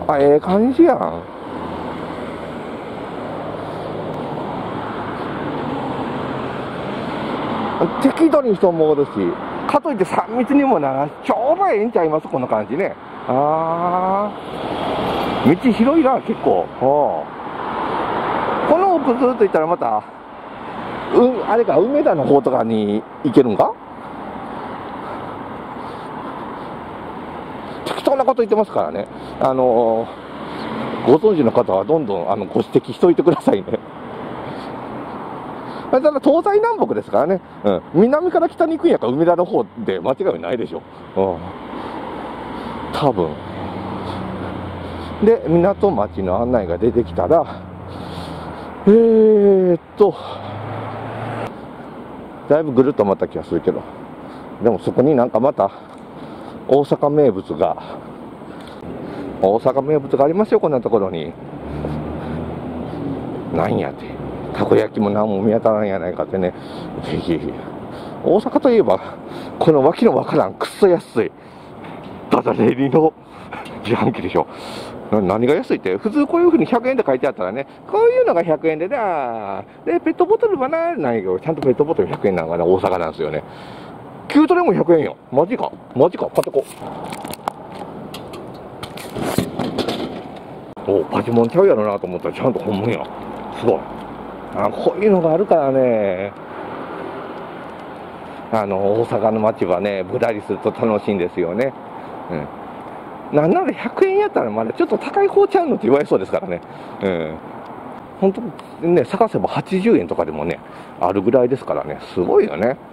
あ、ええ感じやん。適度に人もおるし、かといって3密にもならちょうどええんちゃいます、この感じね。ああ、道広いな、結構。この奥ずっと行ったらまた、あれか、梅田の方とかに行けるんか。適当なこと言ってますからね。ご存知の方はどんどんご指摘しといてくださいね。ただ東西南北ですからね、南から北に行くんやったら梅田の方で間違いないでしょ、多分で、港町の案内が出てきたら、だいぶぐるっと回った気がするけど、でもそこになんかまた大阪名物がありますよ、こんなところに。なんやってたこ焼きも何も見当たらんやないかってね。ぜひ大阪といえばこのわけのわからんくっそ安いダダレリの自販機でしょ。何が安いって、普通こういうふうに100円で書いてあったらね、こういうのが100円でな、でペットボトルはないけど、ちゃんとペットボトル100円なんかね、大阪なんですよね。キュートレモン100円よ。マジか買ってこう。おパチモンちゃうやろなと思ったらちゃんと本物や。すごい。こういうのがあるからね、大阪の街はね、ぶらりすると楽しいんですよね。なんなら100円やったらまだちょっと高い方ちゃうのって言われそうですからね。本当ね、探せば80円とかでもね、あるぐらいですからね、すごいよね。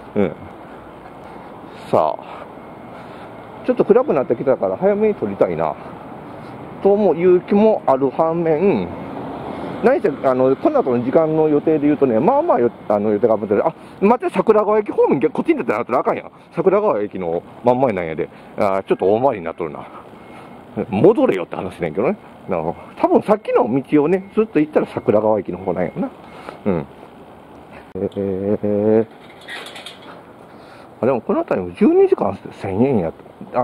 さあ、ちょっと暗くなってきたから早めに撮りたいなという気もある反面、何せこの後の時間の予定で言うとね、まあまあ予定が余ってる。待って、桜川駅方面こっちに出たらあかんやん。桜川駅の真ん前なんやで、ちょっと大回りになっとるな。戻れよって話ねんけどね。多分さっきの道をね、ずっと行ったら桜川駅の方なんやな。でもこの辺りも12時間1000円やった。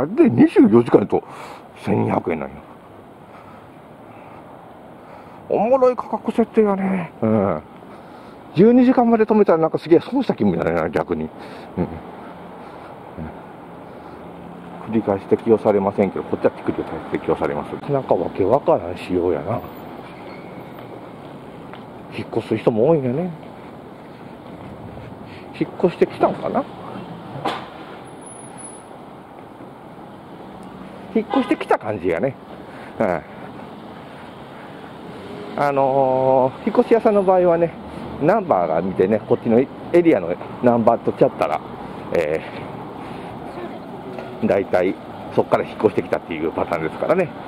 で、24時間やと1200円なんや。おもろい価格設定やね。12時間まで止めたらなんかすげえ損した気分やね、逆に。繰り返し適用されませんけど、こっちは繰り返し適用されます。なんかわけわからん仕様やな。引っ越す人も多いんやね。引っ越してきたんかな。引っ越してきた感じやね。引っ越し屋さんの場合はね、ナンバーが見てね、こっちのエリアのナンバー取っちゃったら、だいたいそこから引っ越してきたっていうパターンですからね。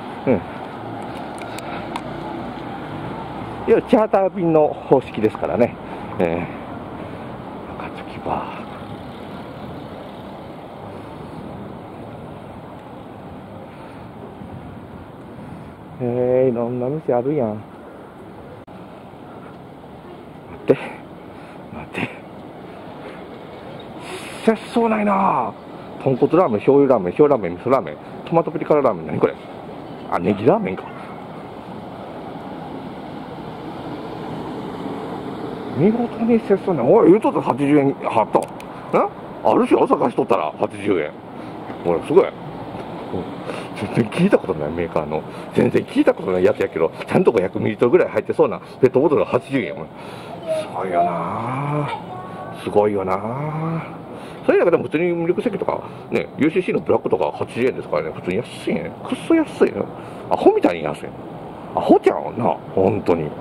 いわゆるチャーター便の方式ですからね。中月バー。いろんな店あるやん。待って節操ないな。豚骨ラーメン、醤油ラーメン、塩ラーメン、味噌ラーメン、トマトピリ辛ラーメン、何これ。ネギラーメンか。見事に節操ない。おい、言うとったら80円はったあるし、朝貸しとったら80円。ほら、すごい。全然聞いたことないメーカーの、全然聞いたことないやつやけど、ちゃんと500ミリリットルぐらい入ってそうなペットボトルが80円。すごいよな、すごいよな。それだけでも普通にミルクセキとかね、 UCC のブラックとか80円ですからね、普通に安いね。くっそ安いね。アホみたいに安い。アホちゃうな、本当に。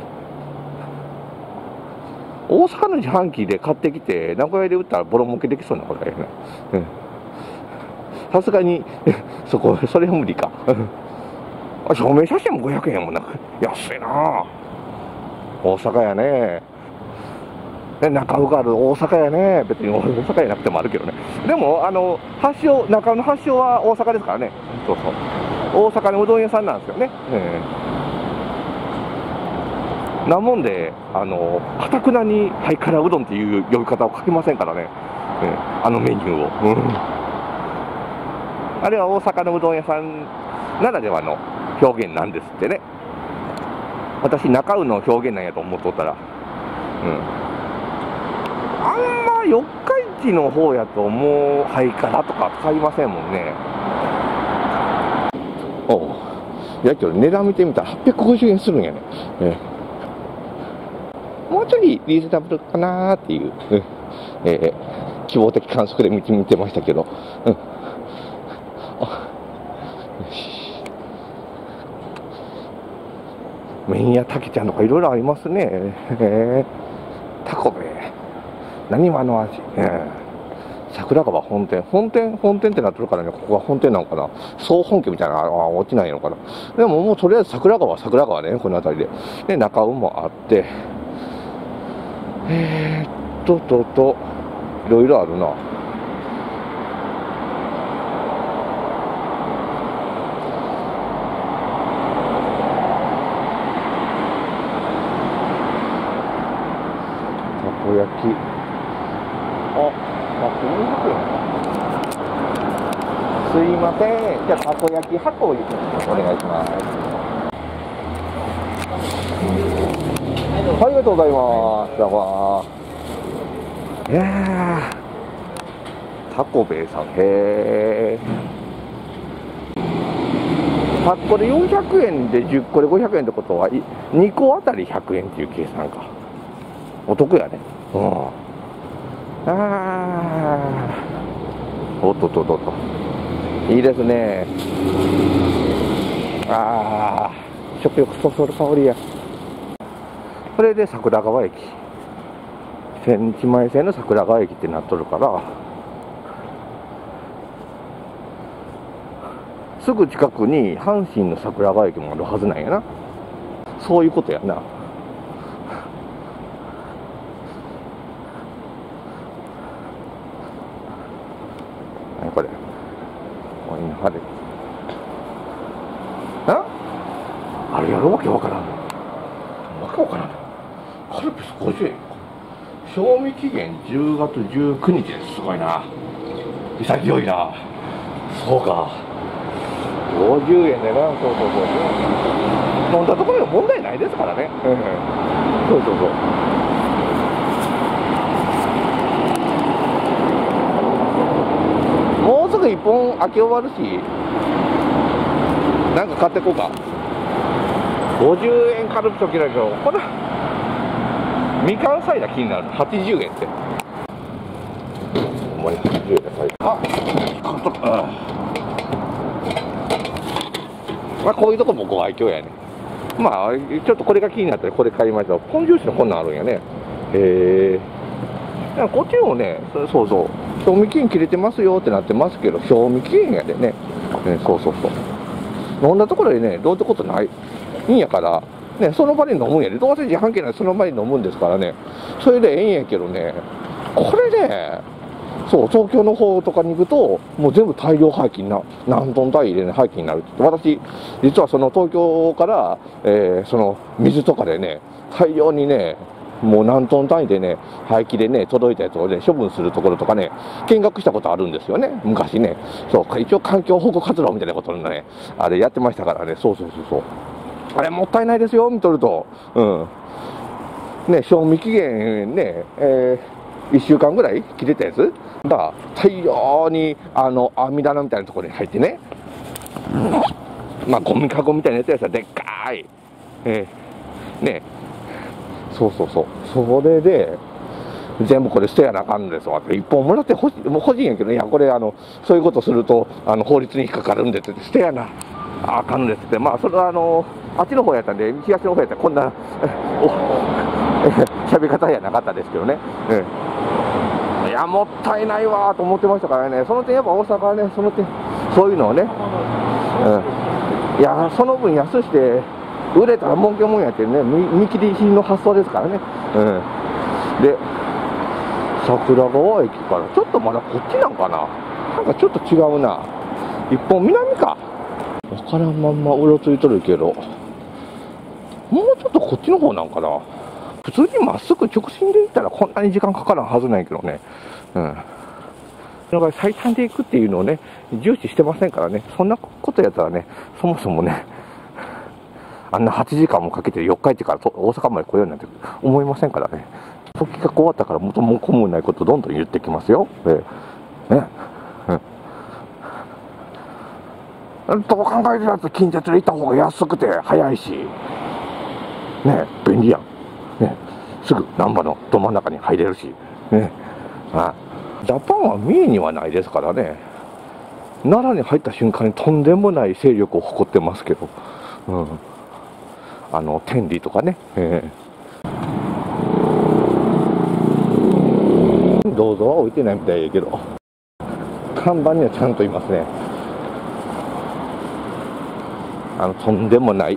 大阪の自販機で買ってきて名古屋で売ったらボロ儲けできそうなことやね。さすがにそれは無理か。証明写真も500円やもんな。安いな。大阪やね。中尾がある大阪やね。別に大阪やなくてもあるけどね。でも中尾の発祥は大阪ですからね。そうそう、大阪のうどん屋さんなんですよね。なもんでかたくなにハイカラうどんっていう呼び方を書きませんからね。メニューを、あれは大阪のうどん屋さんならではの表現なんですってね。私中尾の表現なんやと思っとったら、あんま四日市の方やともうハイカラとか買いませんもんね。やけど値段見てみたら850円するんやね。もうちょいリーズナブルかなーっていう、希望的観測で見てましたけど、よし。麺屋たけちゃんとかいろいろありますね。タコベ、何話の味、桜川本店ってなってるからね、ここは本店なのかな、総本家みたいな落ちないのかな。でももうとりあえず桜川ね、この辺りで。で、中尾もあって、いろいろあるな。たこ焼き。400円。すいません。じゃあ、たこ焼き箱をお願いします。ありがとうございます。どうも。いやー、タコベイさん、へー。8個で400円で10個で500円ってことは、2個あたり100円っていう計算か。お得やね。おっとっとっとっと。いいですね。食欲そそる香りや。これで桜川駅。千日前線の桜川駅ってなっとるから、すぐ近くに阪神の桜川駅もあるはずなんやな。そういうことやな。何これ。おいなはれ。あれやるわけわからん。わからん。カルピス50円。賞味期限10月19日です。すごいな。潔いな。そうか。50円でな。そう。飲んだところで問題ないですからね。そう。もうすぐ1本開け終わるし、なんか買ってこうか。50円カルピス切られるけど、これみかんサイダー気になる。80円って。お前80円でサイダー。こういうとこもご愛嬌やね。ちょっとこれが気になったらこれ買いました。ポンジュースのこんなんあるんやね。こっちもね、そう。賞味期限切れてますよってなってますけど、賞味期限やでね。そう。飲んだところでね、どうってことないんやから、ね、その場で飲むんやで。どうせ自販機なんでその場で飲むんですからね。それでええんやけどね、これね、そう、東京の方とかに行くと、もう全部大量廃棄な、何トン単位でね、廃棄になるって。私、実はその東京から、その水とかでね、大量にね、もう何トン単位でね、廃棄でね、届いたやつをね、処分するところとかね、見学したことあるんですよね、昔ね。そう、一応環境保護活動みたいなことのね、あれやってましたからね、そう。あれもったいないですよ、見とると。ね、賞味期限ね、1週間ぐらい切れたやつが大量に網棚みたいなところに入ってね、ゴミかごみたいなやつはでっかい、ね、そう。それで全部これ捨てやなあかんのですわって、1本もらってほしい、もう欲しいんやけど、いやこれそういうことすると法律に引っかかるんでって捨てやなあかんですって。それはあっちの方やったんで、東の方やったらこんな喋り方やなかったですけどね。いや、もったいないわと思ってましたからね。その点やっぱ大阪はね、その点そういうのをね、いや、その分安して売れたら儲けもんやってね、見切り品の発想ですからね。で、桜川駅からちょっとまだこっちなんかな、なんかちょっと違うな。一本南かわからんまんまうろついとるけど、もうちょっとこっちの方なんかな。普通にまっすぐ直進で行ったらこんなに時間かからんはずないけどね。だから最短で行くっていうのをね、重視してませんからね。そんなことやったらね、そもそもね、 あんな8時間もかけて4日行ってから大阪まで来ようなんて思いませんからね。時が終わったから元も子もないことどんどん言ってきますよ。ね。どう考えてだって近鉄で行った方が安くて早いし、ね、便利やん。ね、すぐ難波のど真ん中に入れるし、ね。ジャパンは三重にはないですからね。奈良に入った瞬間にとんでもない勢力を誇ってますけど、天理とかね、銅像は置いてないみたいやけど、看板にはちゃんといますね。とんでもない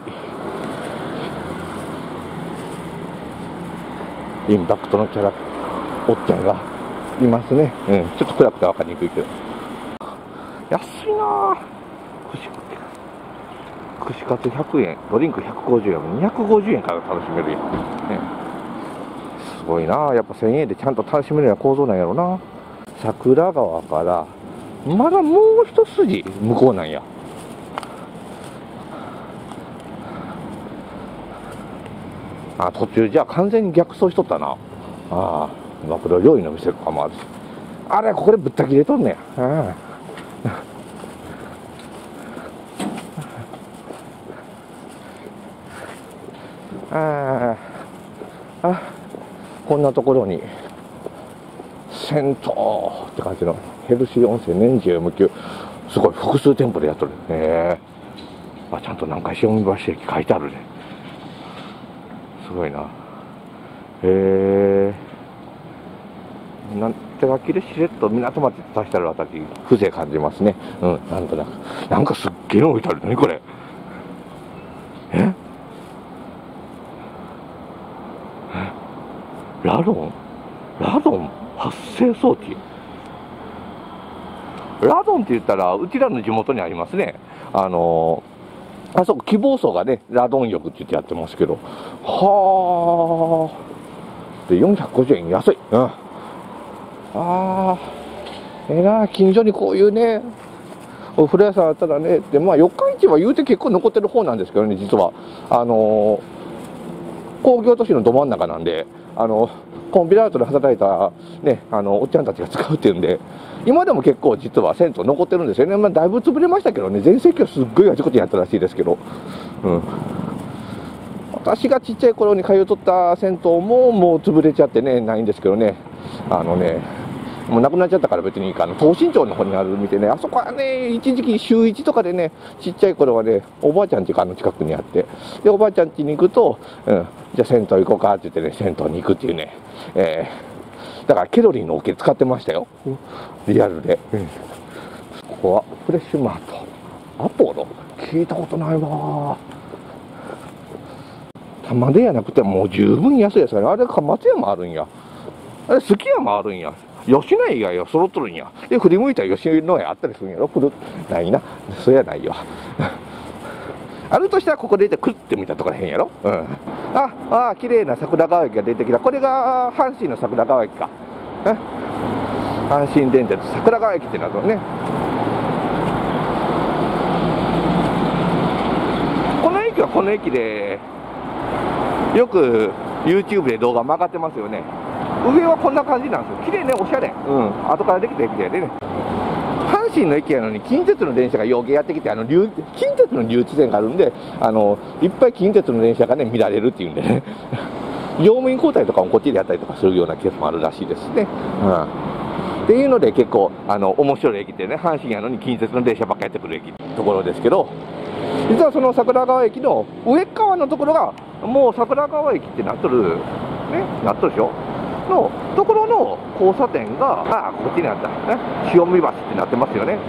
インパクトのキャラおっちゃんがいますね。ちょっと暗くて分かりにくいけど。安いなぁ。串カツ100円、ドリンク150円、250円から楽しめるよ、ね。すごいなぁ。やっぱ1000円でちゃんと楽しめるような構造なんやろな。桜川からまだもう一筋向こうなんや。途中じゃあ完全に逆走しとったな。これは料理の店かもあるし。あれ、ここでぶった切れとんねや。こんなところに銭湯って感じのヘルシー温泉年中無休、すごい複数店舗でやっとる。ちゃんと南海塩見橋駅書いてあるね。すごいな。なん手書きでしれっと港町出してあるあたり風情感じますね。なんとなくなんかすっげえ置いてある。何これ。ラドン発生装置。ラドンって言ったらうちらの地元にありますね。あそこ希望層がねラドン浴って言ってやってますけど、はあ。で450円安い。近所にこういうねお風呂屋さんあったらね。で四日市は言うて結構残ってる方なんですけどね、実は工業都市のど真ん中なんで、コンビナートで働いたねおっちゃんたちが使うっていうんで、今でも結構実は銭湯残ってるんですよね。だいぶ潰れましたけどね、全盛期はすっごいあちこちにあったらしいですけど、私がちっちゃい頃に通いとった銭湯ももう潰れちゃってね、ないんですけどね、もうなくなっちゃったから別にいいかな。東新町の方にあるみてね、あそこはね、一時期週1とかでね、ちっちゃい頃はね、おばあちゃん家が近くにあって、で、おばあちゃん家に行くと、じゃあ銭湯行こうかって言ってね、銭湯に行くっていうね、だからケロリンの桶使ってましたよ、リアルで。ここはフレッシュマート、アポロ、聞いたことないわ。玉出やなくてもう十分安いですからね。あれか松山あるんや、あれすき山あるんや、吉野家以外は揃っとるんや。で振り向いたら吉野家あったりするんやろ。ないな、そりゃないよ。あるとしたらここでいてクッて見たとこらへんやろ。綺麗な桜川駅が出てきた。これが阪神の桜川駅か。阪神電鉄桜川駅ってなるのね。この駅はこの駅でよく YouTube で動画曲がってますよね。上はこんな感じなんですよ。綺麗ね、おしゃれ。後からできた駅でね。阪神の駅やのに近鉄の電車がようけやってきて、近鉄の留置線があるんで、いっぱい近鉄の電車がね見られるっていうんでね。乗務員交代とかもこっちでやったりとかするようなケースもあるらしいですね。っていうので結構面白い駅ってね、阪神やのに近鉄の電車ばっかやってくる駅ところですけど、実はその桜川駅の上側のところがもう桜川駅ってなっとるね、なっとるでしょのところの交差点がこっちにあったね、塩見橋ってなってますよね。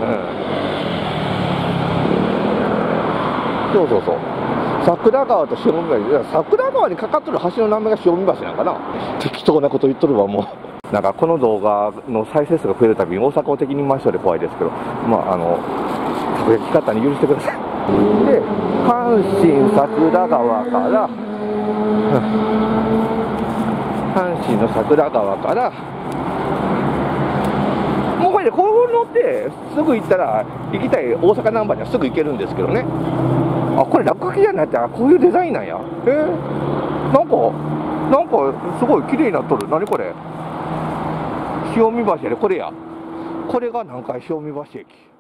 そう桜川と塩見橋、桜川にかかっとる橋の名前が塩見橋なんかな。適当なこと言っとるわ。もうなんかこの動画の再生数が増えるたびに大阪を敵に回しそうで怖いですけど、たこ焼き方に許してください。で阪神桜川から阪神の桜川からもうこれでこう乗ってすぐ行ったら行きたい大阪難波にはすぐ行けるんですけどね。 あ、これ落書きじゃなくて、こういうデザインなんや。なんかすごい綺麗になっとる。何これ、潮見橋やで、これや。これが南海潮見橋駅。